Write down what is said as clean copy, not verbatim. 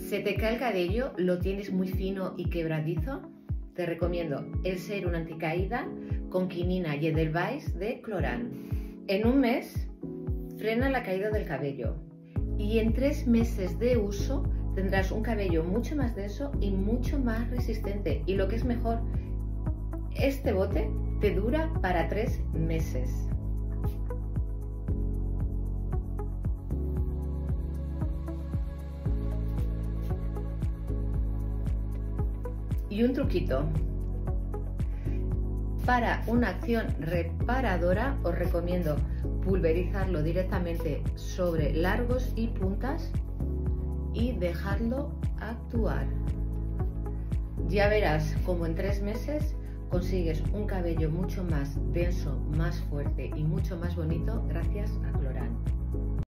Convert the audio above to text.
¿Se te cae el cabello? ¿Lo tienes muy fino y quebradizo? Te recomiendo el Serum Anticaída con quinina y Edelweiss de Cloran. En un mes frena la caída del cabello y en 3 meses de uso tendrás un cabello mucho más denso y mucho más resistente. Y lo que es mejor, este bote te dura para 3 meses. Y un truquito. Para una acción reparadora os recomiendo pulverizarlo directamente sobre largos y puntas y dejarlo actuar. Ya verás como en 3 meses consigues un cabello mucho más denso, más fuerte y mucho más bonito gracias a